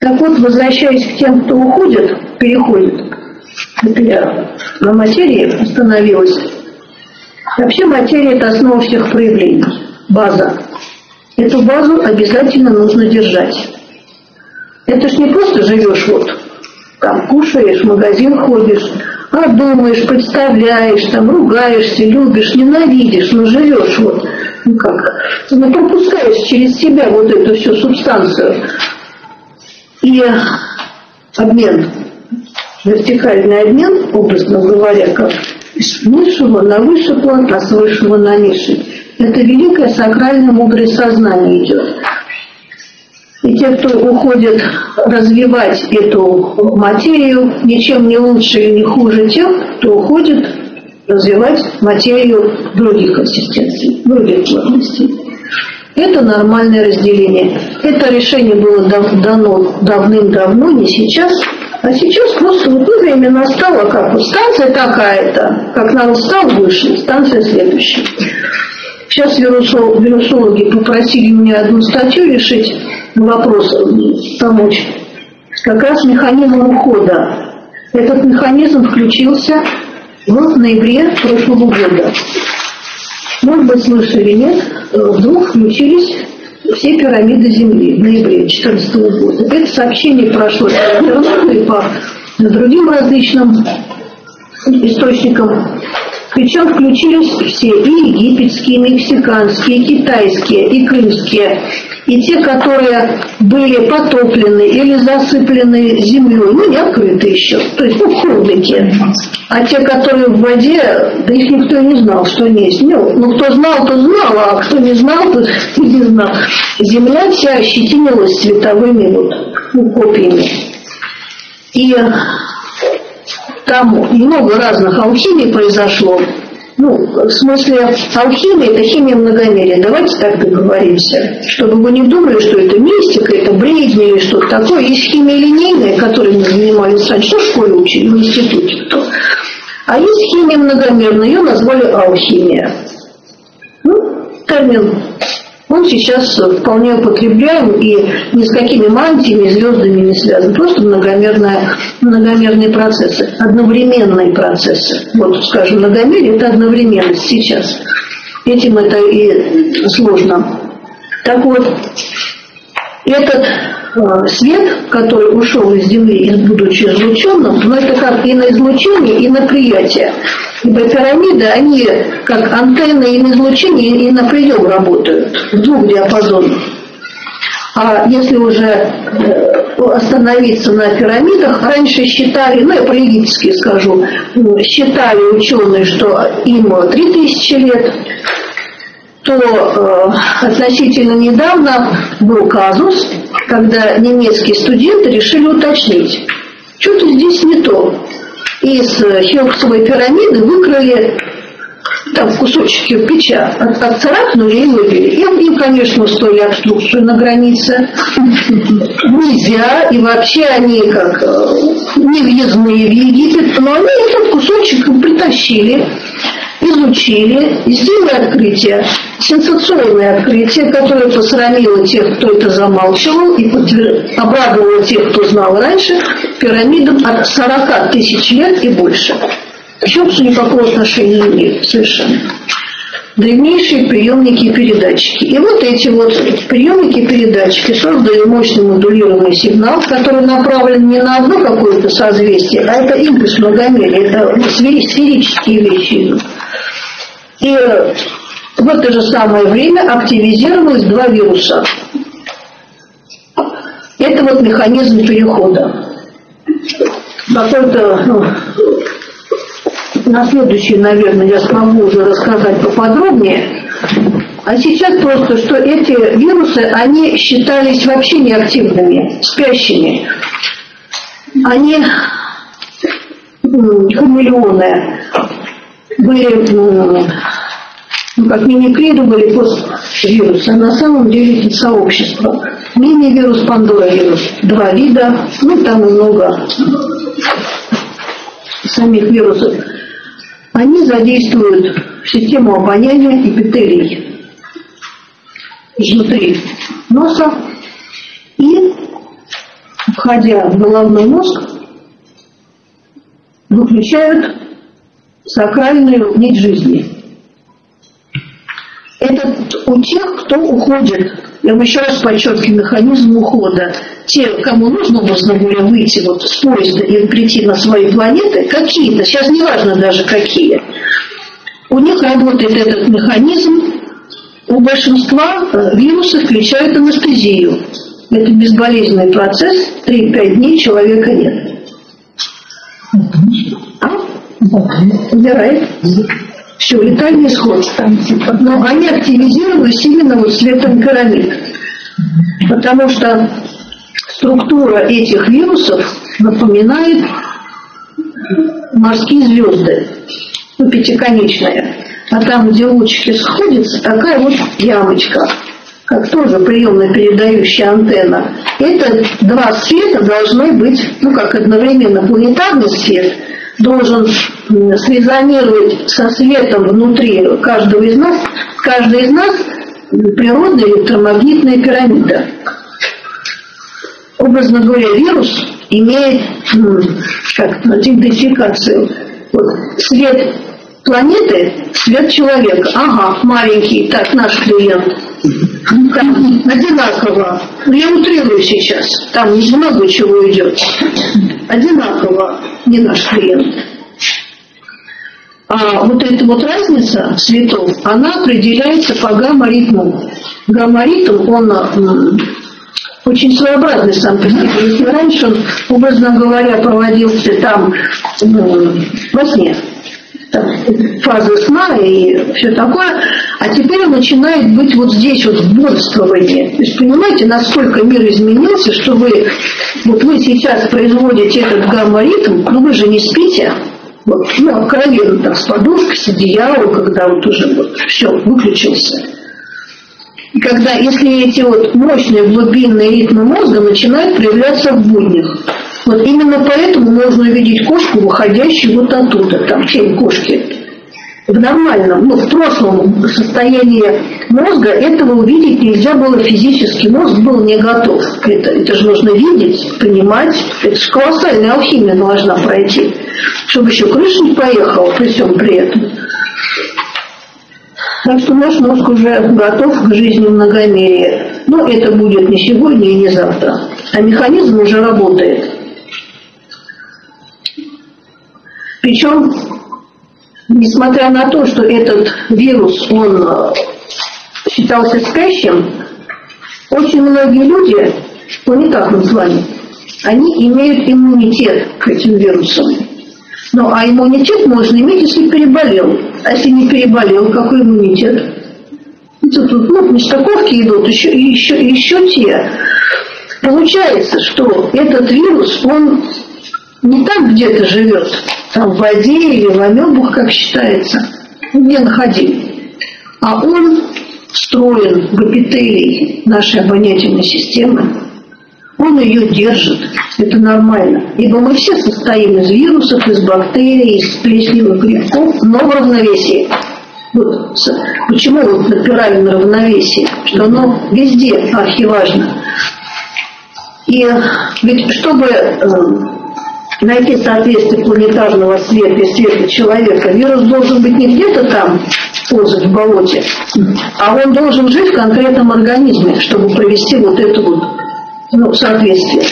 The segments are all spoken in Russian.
Так вот, возвращаясь к тем, кто уходит, переходит, это я на материи остановилась. Вообще материя – это основа всех проявлений, база. Эту базу обязательно нужно держать. Это ж не просто живешь вот, там кушаешь, в магазин ходишь, а думаешь, представляешь, там ругаешься, любишь, ненавидишь, но живешь вот, ну как, ну пропускаешь через себя вот эту всю субстанцию. И обмен, вертикальный обмен, образно говоря, как с низшего на высший план, а с высшего на низший. Это великое сакральное мудрое сознание идет. И те, кто уходит развивать эту материю, ничем не лучше и не хуже тех, кто уходит развивать материю других консистенций, других плотностей. Это нормальное разделение. Это решение было дано давным-давно, не сейчас. А сейчас просто вот время настало, как вот станция такая-то, как народ стал выше, станция следующая. Сейчас вирусологи попросили меня одну статью решить, вопрос помочь. Как раз механизм ухода. Этот механизм включился в ноябре прошлого года. Может быть, слышали, нет? Вдруг включились все пирамиды Земли в ноябре 2014 года. Это сообщение прошло по интернету и по другим различным источникам. Причем включились все, и египетские, и мексиканские, и китайские, и крымские, и те, которые были потоплены или засыплены землей, ну не открыты еще, то есть холодники. А те, которые в воде, да их никто не знал, что они есть. Ну кто знал, то знал, а кто не знал, то не знал. Земля вся ощетинилась световыми копиями. И там много разных алхимий произошло. Ну, в смысле, алхимия – это химия многомерия. Давайте так договоримся. Чтобы вы не думали, что это мистика, это бредни или что-то такое. Есть химия линейная, которой мы занимались раньше, что в школе учили, в институте кто. А есть химия многомерная, ее назвали алхимия. Ну, термин. Он сейчас вполне употребляем и ни с какими мантиями, звездами не связан. Просто многомерные процессы, одновременные процессы. Вот, скажем, многомерие – это одновременность сейчас. Этим это и сложно. Так вот, этот свет, который ушел из Земли, будучи излученным, но это как и на излучение, и на приятие. Ибо пирамиды, они как антенны и на излучение, и на прием работают в двух диапазонах. А если уже остановиться на пирамидах, раньше считали, ну я по-египетски скажу, считали ученые, что им 3000 лет, то относительно недавно был казус, когда немецкие студенты решили уточнить, что-то здесь не то. Из Хеопсовой пирамиды выкрали там кусочек кирпича, отцарапнули и выбили. Им, конечно, устроили обструкцию на границе. Нельзя, и вообще они как не въездные в Египет, но они этот кусочек притащили, изучили и сделали открытие. Сенсационное открытие, которое посрамило тех, кто это замалчивал, и обрадовало тех, кто знал раньше, пирамидам от 40 тысяч лет и больше. Причем никакого отношения не имеет совершенно. Древнейшие приемники и передатчики. И вот эти вот приемники и передатчики создали мощный модулированный сигнал, который направлен не на одно какое-то созвездие, а это импульс многомерия, это сферические вещи. И в это же самое время активизировалось два вируса. Это вот механизм перехода. Какой-то, на следующий, наверное, я смогу уже рассказать поподробнее. А сейчас просто, что эти вирусы, они считались вообще неактивными, спящими. Они хамелеоны были, как мимикриды были поствирусы, а на самом деле это сообщество. Мини-вирус, пандора-вирус, два вида, там и много самих вирусов. Они задействуют систему обоняния эпителий внутри носа и входя в головной мозг, выключают сакральную нить жизни. Это у тех, кто уходит. Я еще раз подчеркиваю механизм ухода. Те, кому нужно, образно говоря, выйти вот с поезда и прийти на свои планеты, какие-то, сейчас не важно даже какие, у них работает этот механизм. У большинства вирусы включают анестезию. Это безболезненный процесс, 3-5 дней человека нет. Умирает. Все, летальный исход. Но они активизировались именно вот светом пирамид. Потому что структура этих вирусов напоминает морские звезды. Ну, пятиконечная. А там, где лучики сходятся, такая вот ямочка, как тоже приемно-передающая антенна. Это два света должны быть, ну, как одновременно планетарный свет должен срезонировать со светом внутри каждого из нас. Каждый из нас природная электромагнитная пирамида. Образно говоря, вирус имеет как идентификацию. Вот, свет планеты, свет человека. Ага, маленький, так, наш клиент. Там одинаково. Я утрирую сейчас. Там много чего идет. Одинаково. Не наш клиент. А вот эта вот разница цветов, она определяется по гамма-ритму. Гамма-ритм, он очень своеобразный сам по себе. Если раньше он, образно говоря, проводился там во сне, там, фазы сна и все такое, а теперь он начинает быть вот здесь вот в бодрствовании. То есть понимаете, насколько мир изменился, что вы сейчас производите этот гамма-ритм, но вы же не спите, вот, откровенно так, с подушкой, с одеялом, когда вот уже вот все, выключился. И когда, если эти вот мощные глубинные ритмы мозга начинают проявляться в буднях, вот именно поэтому можно увидеть кошку, выходящую вот оттуда, там тень кошки. В нормальном, в прошлом состоянии мозга этого увидеть нельзя было физически, мозг был не готов. Это же нужно видеть, понимать, это же колоссальная алхимия должна пройти, чтобы еще крыша не поехала при всем при этом. Так что наш мозг уже готов к жизни в многомерии. Но это будет не сегодня и не завтра. А механизм уже работает. Причем, несмотря на то, что этот вирус, он считался спящим, очень многие люди, не как мы с вами, они имеют иммунитет к этим вирусам. Ну, а иммунитет можно иметь, если переболел. А если не переболел, какой иммунитет? Тут нестыковки идут, еще те. Получается, что этот вирус, он не там где-то живет, там в воде или в амебах, как считается, где находим, а он встроен в эпителий нашей обонятельной системы. Он ее держит. Это нормально. Ибо мы все состоим из вирусов, из бактерий, из плесневых грибков, но в равновесии. Вот. Почему вот напирали на равновесие? Что оно везде архиважно. И ведь чтобы найти соответствие планетарного света и света человека, вирус должен быть не где-то там ползать в болоте, а он должен жить в конкретном организме, чтобы провести вот это вот соответствие.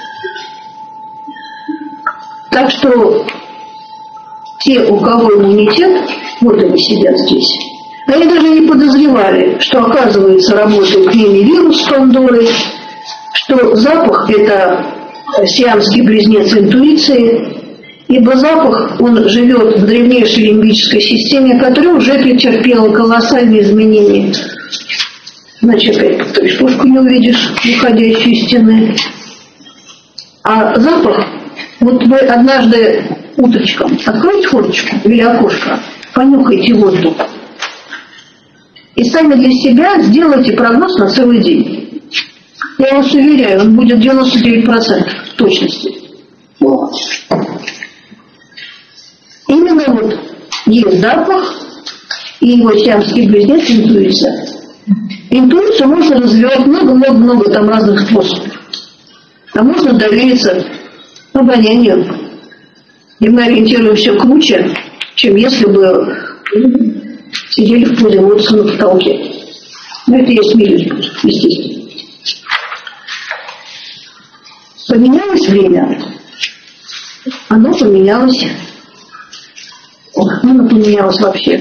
Так что те, у кого иммунитет, вот они сидят здесь, они даже не подозревали, что, оказывается, работает к ними вирус с Пандорой, что запах – это сиамский близнец интуиции, ибо запах, он живет в древнейшей лимбической системе, которая уже претерпела колоссальные изменения. Значит, опять, то есть пушку не увидишь, выходящую из стены. А запах, вот вы однажды утречком откройте форточку или окошко, понюхайте воздух. И сами для себя сделайте прогноз на целый день. Я вас уверяю, он будет 99% точности. Вот. Именно вот есть запах и его сиамский близнец интуиция. Интуицию можно развивать много там разных способов. А можно довериться обонянию. И мы ориентируемся круче, чем если бы сидели в позе лотоса на потолке. Но это есть милость, естественно. Поменялось время. Оно поменялось. Оно поменялось вообще.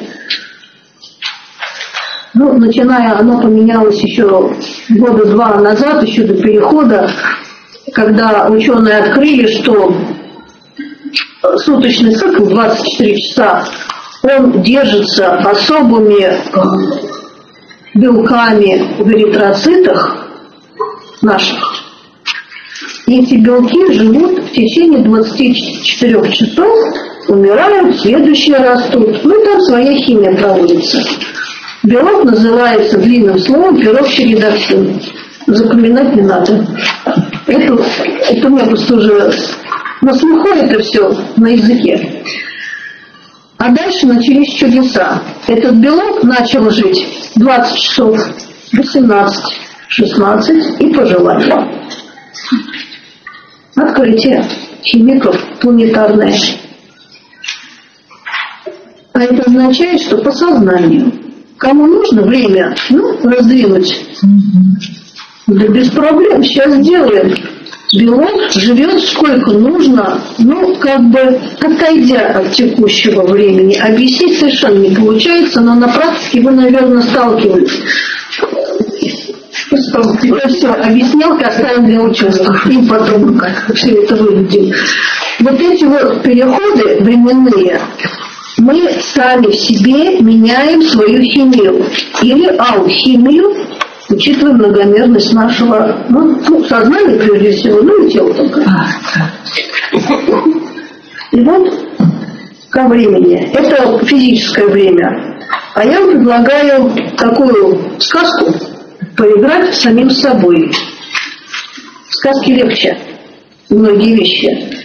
Ну, начиная, оно поменялось еще года 2 назад, еще до перехода, когда ученые открыли, что суточный цикл 24 часа, он держится особыми белками в эритроцитах наших. И эти белки живут в течение 24 часов, умирают, следующие растут. Ну и там своя химия проводится. Белок называется длинным словом пироксиридоксин. Запоминать не надо. Это у меня просто уже на слуху это все на языке. А дальше начались чудеса. Этот белок начал жить 20 часов, 18, 16 и пожелать. Открытие химиков планетарное. А это означает, что по сознанию. Кому нужно время, раздвинуть. Да без проблем, сейчас сделаем. Белок живет сколько нужно, отойдя от текущего времени. Объяснить совершенно не получается, но на практике вы, наверное, сталкивались. Я все объяснял, оставим для ученых. И потом, как все это выглядит. Вот эти вот переходы временные, мы сами в себе меняем свою химию или алхимию, учитывая многомерность нашего сознания, прежде всего, и тела только. И вот ко времени. Это физическое время. А я предлагаю такую сказку поиграть с самим собой. В сказке легче многие вещи.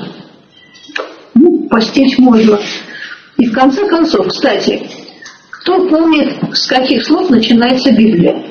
Постичь можно. И в конце концов, кстати, кто помнит, с каких слов начинается Библия?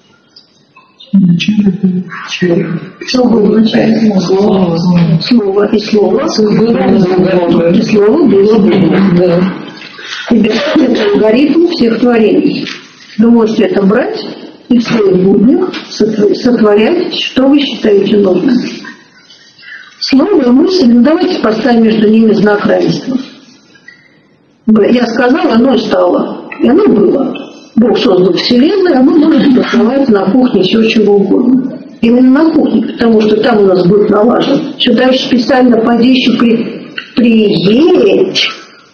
Что было вначале? Слово и слово. И слово было Богом. Это алгоритм всех творений. Вы можете это брать и в своих буднях сотворять, что вы считаете нужным. Слово и мысль, давайте поставим между ними знак равенства. Я сказала, оно и стало. И оно было. Бог создал Вселенную, а мы можем посылать на кухне все, чего угодно. Именно на кухне, потому что там у нас будет налажен. Сюда еще специально поди еще приедь,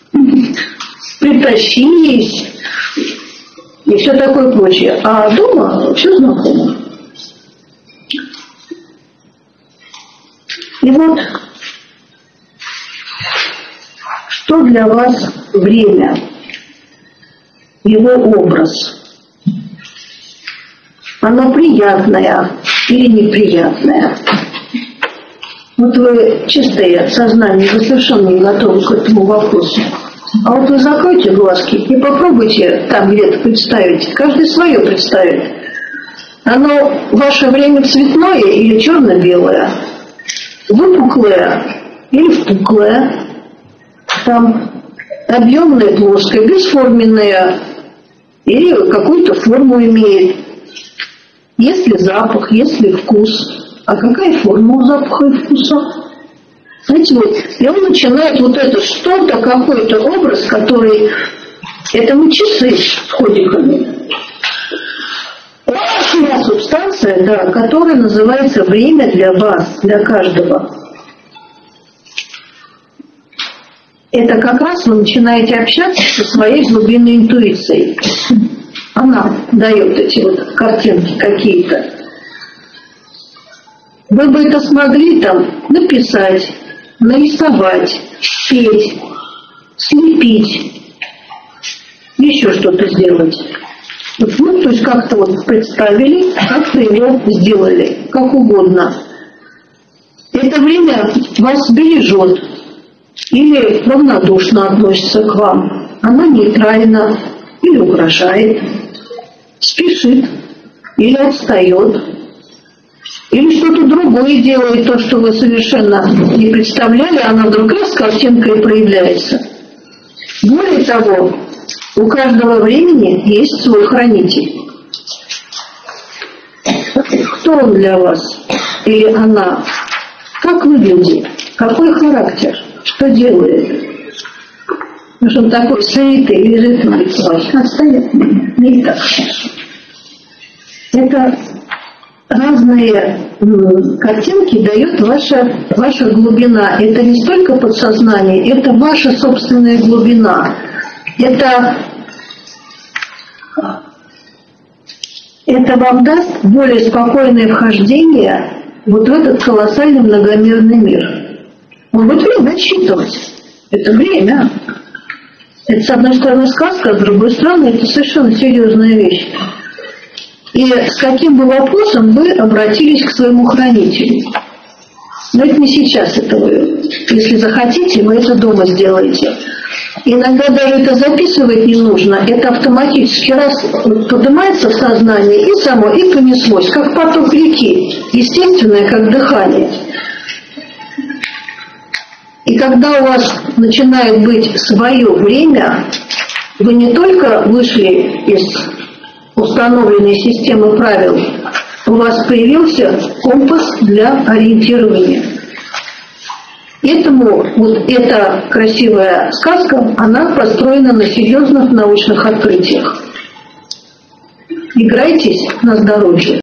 притащись и все такое прочее. А дома все знакомо. И вот, что для вас время? Его образ. Оно приятное или неприятное? Вот вы чистые сознание, вы совершенно не готовы к этому вопросу. А вот вы закройте глазки и попробуйте там где-то представить. Каждый свое представит. Оно ваше время цветное или черно-белое? Выпуклое или впуклое? Там объемное, плоское, бесформенное или какую-то форму имеет. Есть ли запах, есть ли вкус? А какая форма у запаха и вкуса? Знаете, вот, и он начинает вот это что-то, какой-то образ, который... Это мы часы с ходиками. Это субстанция, да, которая называется время для вас, для каждого. Это как раз вы начинаете общаться со своей глубинной интуицией. Она дает эти вот картинки какие-то. Вы бы это смогли там написать, нарисовать, петь, слепить, еще что-то сделать. Вот, то есть как-то вот представили, как-то его сделали, как угодно. Это время вас бережет или равнодушно относится к вам. Оно нейтрально или угрожает, спешит или отстает. или что-то другое делает, то, что вы совершенно не представляли, она вдруг раз картинкой проявляется. Более того, у каждого времени есть свой хранитель. Кто он для вас или она? Как выглядит? Какой характер? Что делает? Потому что он такой слитый, лежит на лице. Отстанет не так хорошо. Это разные картинки дает ваша глубина. Это не столько подсознание, это ваша собственная глубина. Это вам даст более спокойное вхождение вот в этот колоссальный многомерный мир. Он будет время отсчитывать. Это время. Это, с одной стороны, сказка, а с другой стороны, это совершенно серьезная вещь. И с каким бы вопросом вы обратились к своему хранителю? Но это не сейчас, это вы, если захотите, вы это дома сделаете. Иногда даже это записывать не нужно, это автоматически раз поднимается в сознание и само, и понеслось, как поток реки, естественное, как дыхание. И когда у вас начинает быть свое время, вы не только вышли из установленной системы правил, у вас появился компас для ориентирования. Поэтому вот эта красивая сказка, она построена на серьезных научных открытиях. Играйтесь на здоровье.